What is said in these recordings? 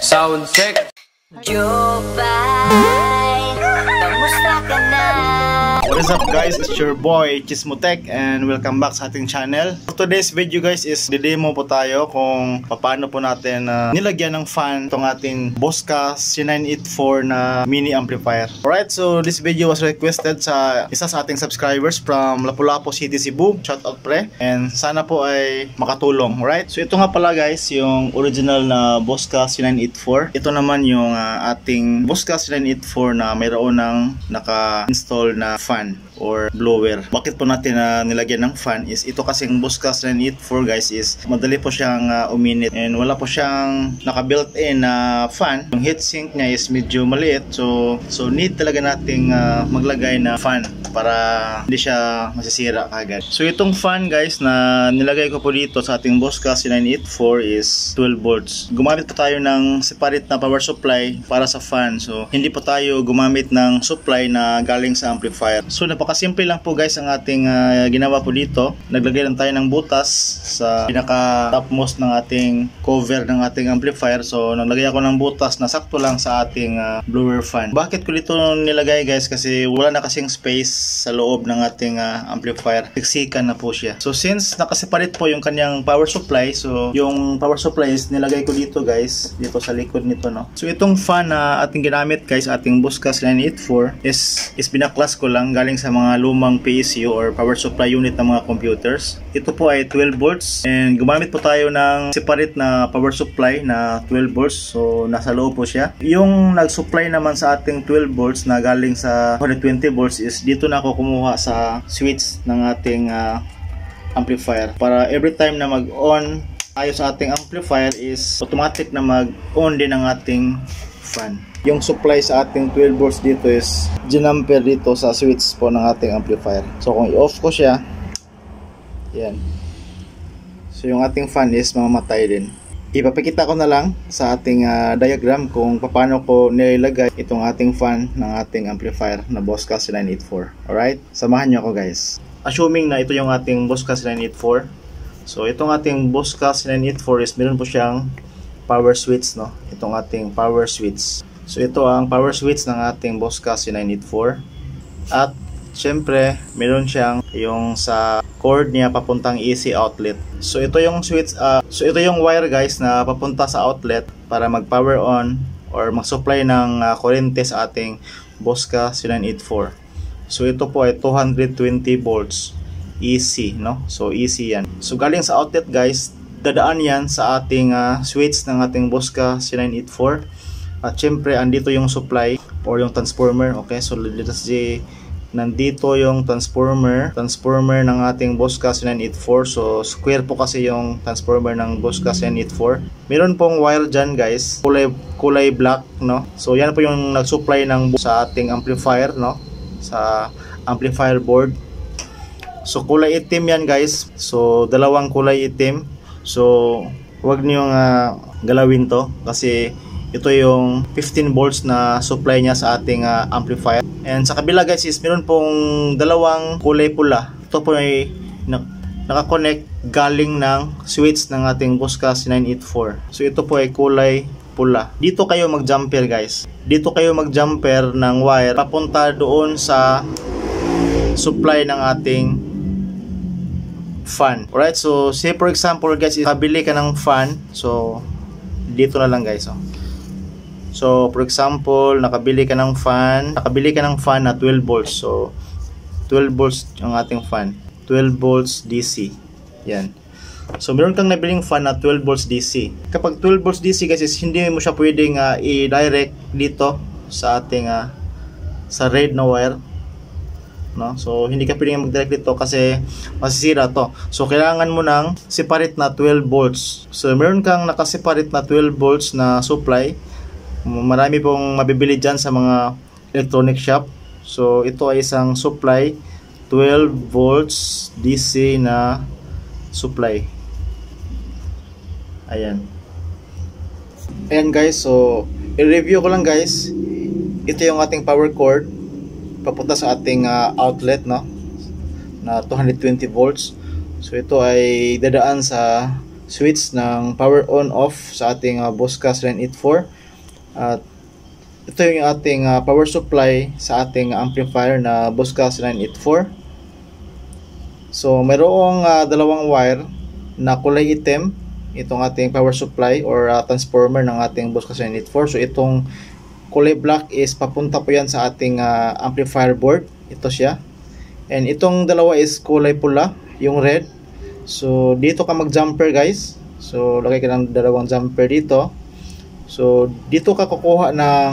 Sound check. Jopay, kamusta ka na? What is up guys, it's your boy Chismotek and welcome back sa ating channel. For today's video guys is didemo po tayo kung paano po natin nilagyan ng fan itong ating Boska C984 na mini amplifier. Alright, so this video was requested sa isa sa ating subscribers from Lapu-Lapu City, Cebu. Shout out pre, and sana po ay makatulong. Alright, so ito nga pala guys yung original na Boska C984. Ito naman yung ating Boska C984 na mayroon ng naka-install na fan or blower. Bakit po natin nilagyan ng fan is ito kasing Boska C984 guys is madali po siyang uminit and wala po siyang naka-built-in na fan. Yung heatsink niya is medyo maliit, so need talaga nating maglagay na fan para hindi siya masisira agad. So itong fan guys na nilagay ko po dito sa ating Boska C984 is 12 volts. Gumamit po tayo ng separate na power supply para sa fan. So hindi po tayo gumamit ng supply na galing sa amplifier. So napakasimple lang po guys ang ating ginawa po dito. Naglagay lang tayo ng butas sa pinaka topmost ng ating cover ng ating amplifier. So naglagay ako ng butas na sakto lang sa ating blower fan. Bakit ko dito nilagay guys? Kasi wala na kasing space sa loob ng ating amplifier. Siksikan na po siya. So since nakaseparate po yung kanyang power supply, so yung power supply is nilagay ko dito guys, dito sa likod nito, no. So itong fan na ating ginamit guys, ating Boska C984 is binaklas ko lang galing sa mga lumang PSU or power supply unit ng mga computers. Ito po ay 12 volts and gumamit po tayo ng separate na power supply na 12 volts. So nasa loob po siya. Yung nag-supply naman sa ating 12 volts na galing sa 120 volts is dito na ako kumuha sa switch ng ating amplifier para every time na mag-on tayo sa ating amplifier is automatic na mag-on din ang ating fan. Yung supply sa ating 12 volts dito is ginamper dito sa switch po ng ating amplifier. So kung i-off ko siya, yan. So yung ating fan is mamamatay din. Ipapakita ko na lang sa ating diagram kung paano ko nilagay itong ating fan ng ating amplifier na Boska C984. Alright? Samahan nyo ako guys. Assuming na ito yung ating Boska C984. So itong ating Boska C984 is meron po siyang power switch, no? Itong ating power switch. So ito ang power switch ng ating Boska C984. At syempre, meron siyang yung sa cord niya papuntang AC outlet. So ito yung switch, so ito yung wire guys na papunta sa outlet para mag-power on or mag-supply ng kuryente sa ating Boska C984. So ito po ay 220 volts AC, no? So AC yan. So galing sa outlet guys, dadaan yan sa ating switch ng ating Boska C984. At syempre andito yung supply or yung transformer. Okay, so let's say nandito yung transformer ng ating Boska C984. So square po kasi yung transformer ng Boska C984. Meron pong wire dyan guys, kulay black, no. So yan po yung nag-supply ng sa ating amplifier, no, sa amplifier board. So kulay itim yan guys. So dalawang kulay itim. So wag niyong galawin to kasi ito yung 15 volts na supply niya sa ating amplifier. And sa kabila guys is meron pong dalawang kulay pula. Ito po ay nakakonect galing ng switch ng ating Boska C984. So ito po ay kulay pula. Dito kayo mag-jumper guys. Dito kayo mag-jumper ng wire papunta doon sa supply ng ating fan. Alright, so say for example guys, kabili ka ng fan. So dito na lang guys. So for example, nakabili ka ng fan na 12 volts. So 12 volts ang ating fan. 12 volts DC. Yan. So meron kang nabiling fan na 12 volts DC. Kapag 12 volts DC guys, hindi mo siya pwedeng i-direct dito sa ating sa red na wire, no? So hindi ka pwedeng mag-direct dito kasi masisira to. So kailangan mo ng separate na 12 volts. So meron kang naka-separate na 12 volts na supply. Marami pong mabibili dyan sa mga electronic shop. So ito ay isang supply 12 volts DC na supply. Ayan guys, so i-review ko lang guys. Ito yung ating power cord papunta sa ating outlet, no, na 220 volts. So ito ay dadaan sa switch ng power on off sa ating Boska C984. At ito yung ating power supply sa ating amplifier na Boska C984. So mayroong dalawang wire na kulay itim, itong ating power supply or transformer ng ating Boska C984. So itong kulay black is papunta po yan sa ating amplifier board. Ito siya. And itong dalawa is kulay pula, yung red. So dito ka mag-jumper guys. So lagay ka ng dalawang jumper dito. So dito ka kukuha ng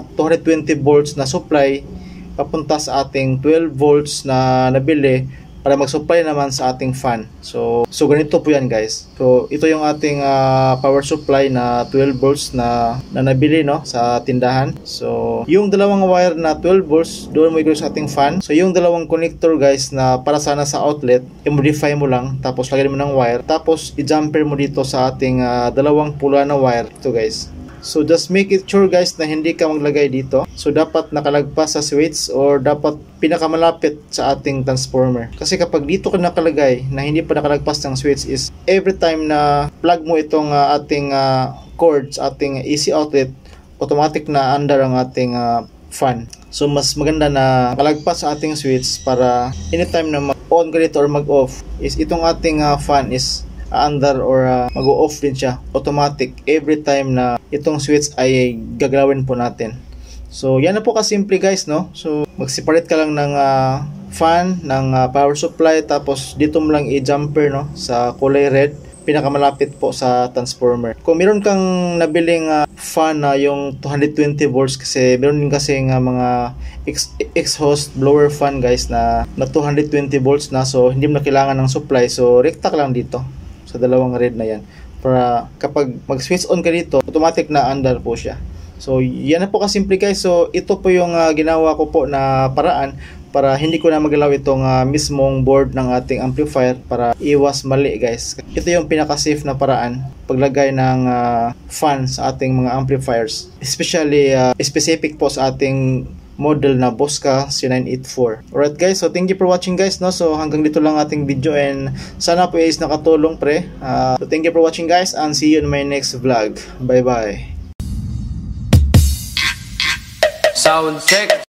220 volts na supply papunta sa ating 12 volts na nabili para mag-supply naman sa ating fan. So ganito po yan guys. So ito yung ating power supply na 12 volts na nabili no sa tindahan. So yung dalawang wire na 12 volts doon mo iguro sa ating fan. So yung dalawang connector guys na para sana sa outlet, i-modify mo lang tapos lagyan mo ng wire tapos i-jumper mo dito sa ating dalawang pula na wire ito guys. So just make it sure guys na hindi ka maglagay dito. So dapat nakalagpas sa switch or dapat pinakamalapit sa ating transformer. Kasi kapag dito ka nakalagay na hindi pa nakalagpas ng switch is every time na plug mo itong ating cord sa ating AC outlet, automatic na under ang ating fan. So mas maganda na nakalagpas sa ating switch para anytime na mag-on ka dito or mag-off is itong ating fan is under or mag-off din siya automatic every time na itong switch ay gagalawin po natin. So yan na po kasimple guys no. So mag-separate ka lang ng fan ng power supply tapos dito mo lang i-jumper no sa kulay red pinakamalapit po sa transformer. Kung meron kang nabiling fan na yung 220 volts kasi meron din kasi mga exhaust blower fan guys na 220 volts na so hindi mo na kailangan ng supply so rekta ka lang dito sa dalawang red na yan para kapag mag-switch on ka dito automatic na under po siya. So yan na po kasimple guys. So ito po yung ginawa ko po na paraan para hindi ko na magalaw itong mismong board ng ating amplifier para iwas mali guys. Ito yung pinaka-safe na paraan paglagay ng fan sa ating mga amplifiers, especially specific po sa ating model na Boska C984. Alright guys, so thank you for watching guys no. So hanggang dito lang ating video and sana po is nakatulong pre. So thank you for watching guys and see you in my next vlog. Bye bye. Sound check.